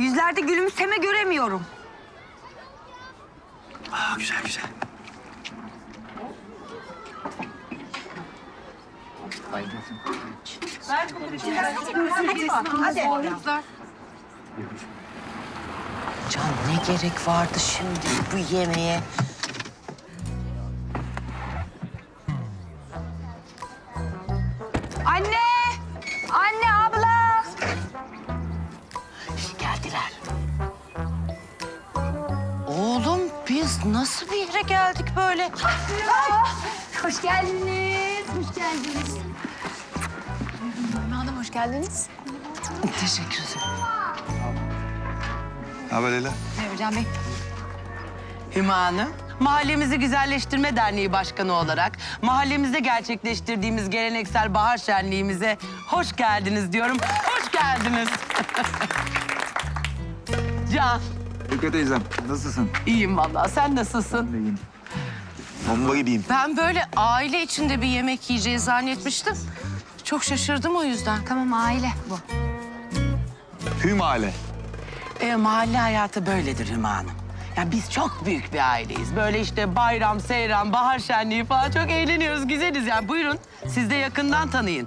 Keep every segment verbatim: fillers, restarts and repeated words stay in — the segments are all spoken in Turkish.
Yüzlerde gülümseme göremiyorum. Aa, güzel güzel. Hadi. Can ne gerek vardı şimdi bu yemeğe? Anne! Anne, abla! Geldiler. Oğlum biz nasıl bir yere geldik böyle? Hoş geldiniz, hoş geldiniz. Hanım hoş geldiniz. Teşekkür ederim. Ne haber Leyla? Merhaba Can Bey. Hüma Hanım, Mahallemizi Güzelleştirme Derneği Başkanı olarak mahallemizde gerçekleştirdiğimiz geleneksel bahar şenliğimize hoş geldiniz diyorum. Hoş geldiniz. Can, Şükrü teyzem, nasılsın? iyiyim vallahi. Sen nasılsın? İyiyim. Bomba gibiyim. Ben böyle aile içinde bir yemek yiyeceğiz zannetmiştim. Çok şaşırdım o yüzden. Tamam aile bu. Tüm aile. E, mahalle hayatı böyledir Hüma Hanım. Ya biz çok büyük bir aileyiz. Böyle işte bayram, seyran, bahar şenliği falan çok eğleniyoruz, güzeliz yani. Buyurun, siz de yakından tanıyın.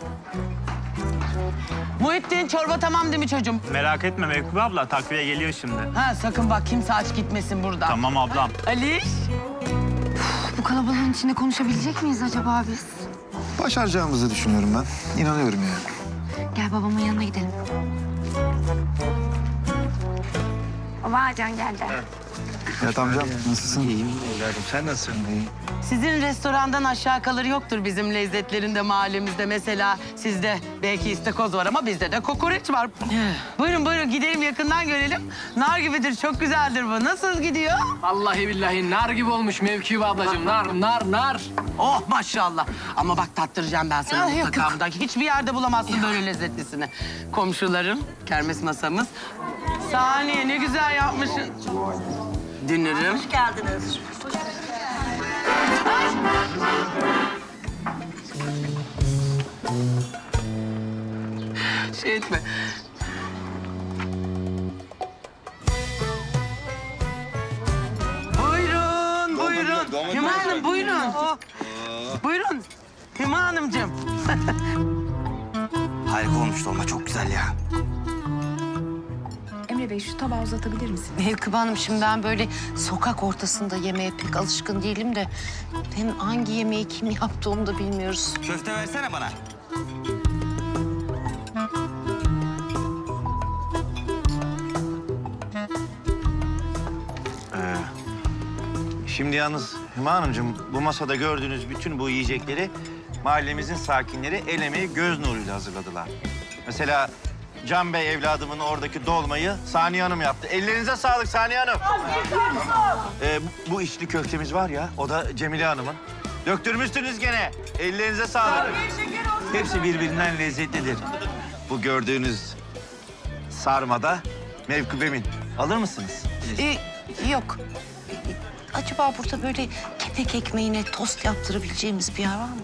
Muhittin, çorba tamam değil mi çocuğum? Merak etme Mevkübe abla, takviye geliyor şimdi. Ha sakın bak kimse aç gitmesin buradan. Tamam ablam. Ali. Bu kalabalığın içinde konuşabilecek miyiz acaba biz? Başaracağımızı düşünüyorum ben. İnanıyorum yani. Gel babamın yanına gidelim. Baba, Can geldi. Evet amcam, nasılsın? İyiyim evladım. Sen nasılsın? İyi. Sizin restorandan aşağı kalır yoktur bizim lezzetlerinde mahallemizde. Mesela sizde belki istakoz var ama bizde de kokoreç var. Buyurun buyurun gidelim yakından görelim. Nar gibidir, çok güzeldir bu. Nasıl gidiyor? Vallahi billahi nar gibi olmuş Mevkibe ablacığım. Nar, nar, nar. Oh maşallah. Ama bak tattıracağım ben sana Ah, yok, mutlaka bundan. Hiçbir yerde bulamazsın böyle lezzetlisini. Komşularım, kermes masamız. Saniye ne güzel yapmışsın. Dünürüm. Hoş geldiniz. Şey etme. Buyurun, buyurun. Hüma Hanım, buyurun. Buyurun. Hüma Hanımcığım. Harika olmuş dolma, çok güzel ya. Emre Bey şu tabağı uzatabilir misin? Mevkübe Hanım şimdi ben böyle sokak ortasında yemeğe pek alışkın değilim de... hem hangi yemeği kim yaptı onu da bilmiyoruz. Köfte versene bana. Ee, şimdi yalnız Hüma Hanımcığım, bu masada gördüğünüz bütün bu yiyecekleri mahallemizin sakinleri el emeği göz nuruyla hazırladılar. Mesela Can Bey evladımın oradaki dolmayı Saniye Hanım yaptı. Ellerinize sağlık Saniye Hanım. Ee, bu, bu içli köftemiz var ya, o da Cemile Hanım'ın. Döktürmüşsünüz gene. Ellerinize sağlık. Hepsi birbirinden lezzetlidir. Bu gördüğünüz sarmada Mevkübe'min. Alır mısınız? Ee, yok. Ee, acaba burada böyle kepek ekmeğine tost yaptırabileceğimiz bir yer var mı?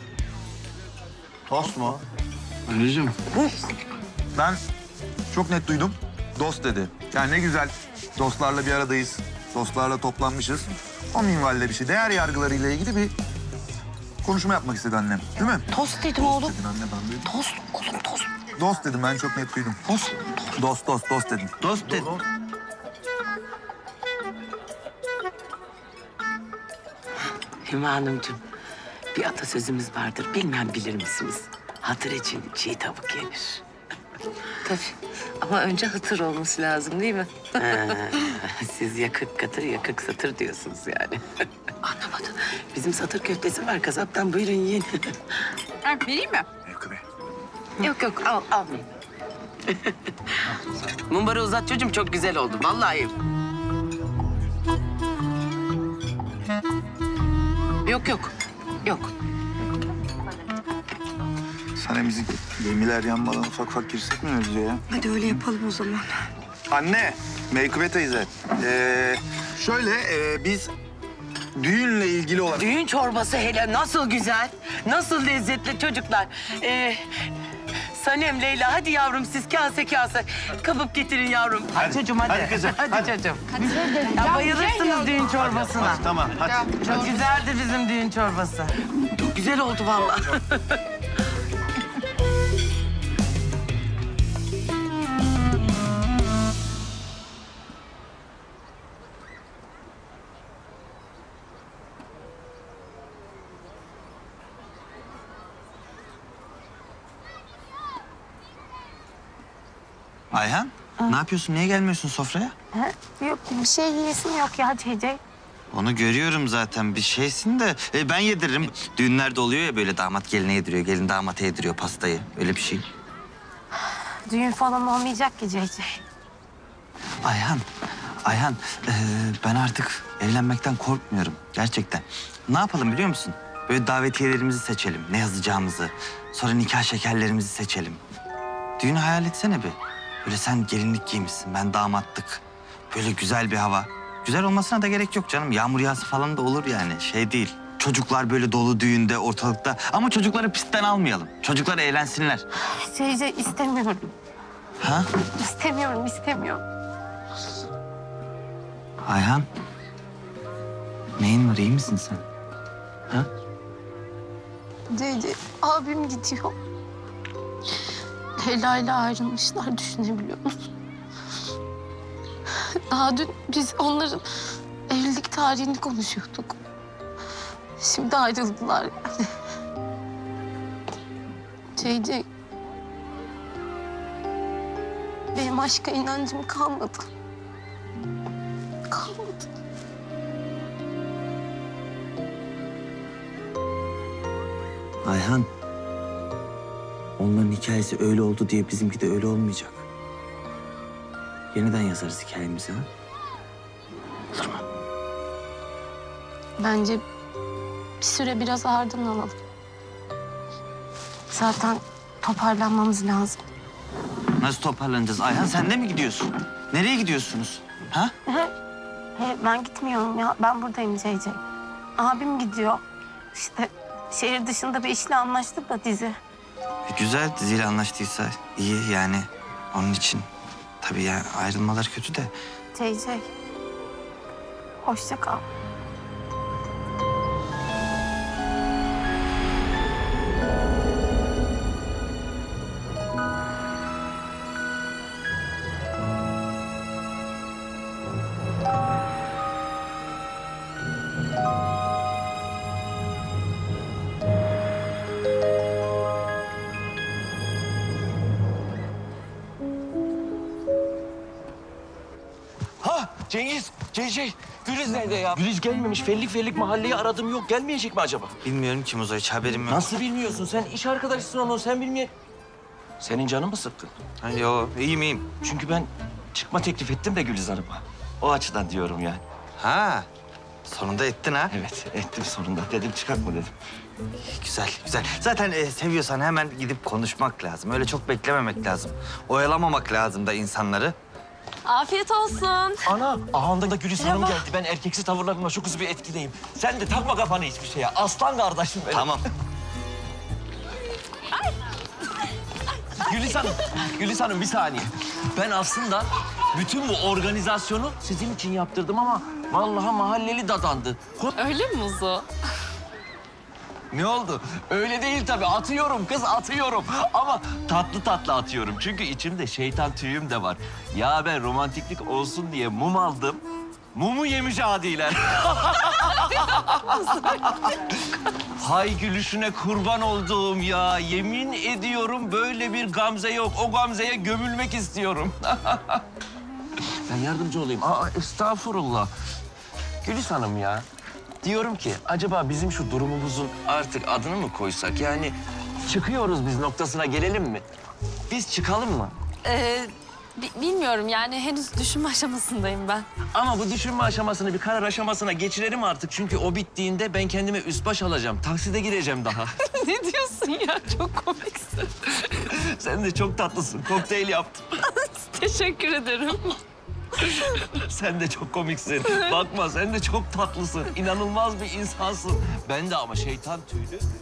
Tost mu? Anneciğim. Ben çok net duydum. Dost dedi. Yani ne güzel dostlarla bir aradayız. Dostlarla toplanmışız. O minvalde bir şey. Değer yargılarıyla ilgili bir konuşma yapmak istedi annem. Değil mi? Tost dedim oğlum. Dedin anne, ben duydum. Tost oğlum tost. Dost dedim, ben çok net duydum. Tost. Dost, dost, dost dedim. Dost dedim. Hüma Hanımcığım, bir atasözümüz vardır. Bilmem bilir misiniz? Hatır için çiğ tavuk yenir. Tabii. Ama önce hatır olması lazım değil mi? Ha, siz yakık katır, yakık satır diyorsunuz yani. Anlamadım. Bizim satır köftesi var kasaptan, buyurun yiyin. Ha, vereyim mi? Mevkübe. Yok yok al al. Mumbarı uzat çocuğum, çok güzel oldu vallahi. Yok yok. Yok. Sana bizim gemiler yanmadan ufak ufak girsek mi Özce ya? Hadi öyle yapalım o zaman. Anne, Meykıbe teyze. Ee, şöyle, e, biz düğünle ilgili olarak... Düğün çorbası hele nasıl güzel, nasıl lezzetli çocuklar. Ee, Sanem, Leyla hadi yavrum siz kase kase kapıp getirin yavrum. Hadi çocuğum hadi. hadi kızım, Hadi, hadi. çocuğum. Ya bayılırsınız düğün çorbasına. Hadi, tamam hadi. Çok güzeldir bizim düğün çorbası. Çok güzel oldu vallahi. Ayhan, ne yapıyorsun? Niye gelmiyorsun sofraya? Ha? Yok bir şey yiyesim yok ya Cece. Onu görüyorum zaten bir şeysin de e, ben yediririm. Düğünlerde oluyor ya böyle damat geline yediriyor, gelin damata yediriyor pastayı. Öyle bir şey. Düğün falan olmayacak ki Cece. Ayhan, Ayhan e, ben artık evlenmekten korkmuyorum gerçekten. Ne yapalım biliyor musun? Böyle davetiyelerimizi seçelim, ne yazacağımızı. Sonra nikah şekerlerimizi seçelim. Düğünü hayal etsene bir. Böyle sen gelinlik giymişsin, ben damatlık. Böyle güzel bir hava. Güzel olmasına da gerek yok canım. Yağmur yağsı falan da olur yani. Şey değil. Çocuklar böyle dolu düğünde, ortalıkta. Ama çocukları pistten almayalım. Çocuklar eğlensinler. Cece istemiyorum. Ha? İstemiyorum, istemiyorum. Ayhan. Neyin var, iyi misin sen? Ha? Cece, abim gidiyor. Leyla ile ayrılmışlar, düşünebiliyor musun? Daha dün biz onların evlilik tarihini konuşuyorduk. Şimdi ayrıldılar yani. Cece, benim aşka inancım kalmadı. Kalmadı. Ayhan. Onların hikayesi öyle oldu diye bizimki de öyle olmayacak. Yeniden yazarız hikayemizi ha? Olur mu? Bence bir süre biraz ağırdan alalım. Zaten toparlanmamız lazım. Nasıl toparlanacağız? Ayhan sen de mi gidiyorsun? Nereye gidiyorsunuz? Ha? He, ben gitmiyorum ya. Ben buradayım Cece. Abim gidiyor. İşte şehir dışında bir işle anlaştık da dizi. E, güzel diziyle anlaştıysa iyi yani. Onun için tabii ya ayrılmalar kötü de. Cece. Hoşça kal. Ha Cengiz, C C, Güliz nerede ya? Güliz gelmemiş. Fellik fellik mahalleyi aradım yok. Gelmeyecek mi acaba? Bilmiyorum ki Muzo, hiç haberim yok. Nasıl bilmiyorsun? Sen iş arkadaşısın onun. Sen bilmiyor. Senin canın mı sıkkın? Ha, yo, iyiyim iyiyim. Çünkü ben çıkma teklif ettim de Güliz Hanım'a. O açıdan diyorum yani. Ha, sonunda ettin ha. Evet, ettim sonunda. Dedim çıkartma dedim. Güzel, güzel. Zaten e, seviyorsan hemen gidip konuşmak lazım. Öyle çok beklememek lazım. Oyalamamak lazım da insanları. Afiyet olsun. Ana, ahanda da Güliz Hanım geldi. Ben erkeksi tavırlarımla çok hızlı bir etkileyim. Sen de takma kafanı hiçbir şeye. Aslan kardeşim benim. Tamam. Güliz Hanım, Güliz Hanım bir saniye. Ben aslında bütün bu organizasyonu sizin için yaptırdım ama vallahi mahalleli dadandı. Öyle mi Muzo? Ne oldu? Öyle değil tabii. Atıyorum kız, atıyorum. Ama tatlı tatlı atıyorum. Çünkü içimde şeytan tüyüm de var. Ya ben romantiklik olsun diye mum aldım. Mumu yemiş adiler. Hay gülüşüne kurban olduğum ya. Yemin ediyorum böyle bir gamze yok. O gamzeye gömülmek istiyorum. Ben yardımcı olayım. Aa, estağfurullah. Gülis Hanım ya. Diyorum ki acaba bizim şu durumumuzun artık adını mı koysak? Yani çıkıyoruz biz noktasına gelelim mi? Biz çıkalım mı? Ee, bi- bilmiyorum yani henüz düşünme aşamasındayım ben. Ama bu düşünme aşamasını bir karar aşamasına geçirelim artık. Çünkü o bittiğinde ben kendime üst baş alacağım. Takside gireceğim daha. Ne diyorsun ya? Çok komiksin. Sen de çok tatlısın. Kokteyl yaptım. Teşekkür ederim. Sen de çok komiksin. Bakma sen de çok tatlısın. İnanılmaz bir insansın. Ben de ama şeytan tüylü.